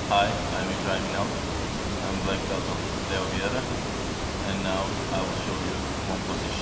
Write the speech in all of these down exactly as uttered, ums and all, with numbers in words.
Hi, I'm Ibrahim. I'm black belt of Leo Vieira, and now I will show you one position.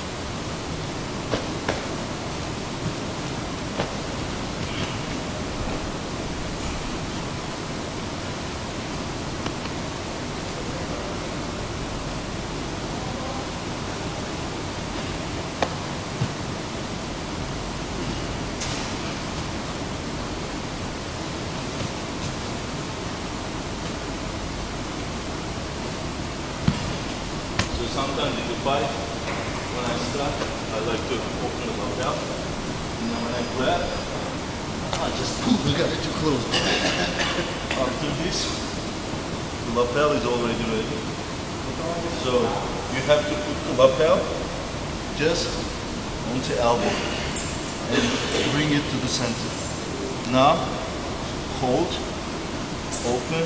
So sometimes in the fight, when I start, I like to open the lapel, and then when I grab, I just pull the guy too close. After this, the lapel is already ready. So you have to put the lapel just onto elbow and bring it to the center. Now, hold, open,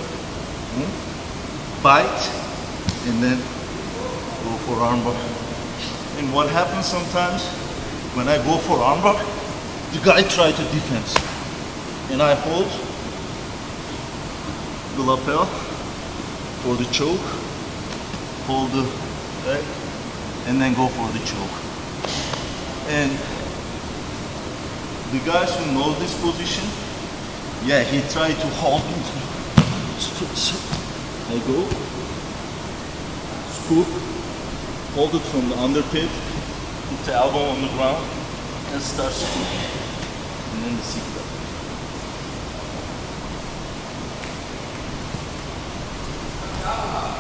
bite, and then go for armbar. And what happens sometimes when I go for armbar, the guy tries to defense, and I hold the lapel for the choke, hold the leg, and then go for the choke. And the guys who know this position, yeah, he tried to hold me. I go, scoop, hold it from the under pit, put the elbow on the ground, and start scooping. And then the seat up. Ah.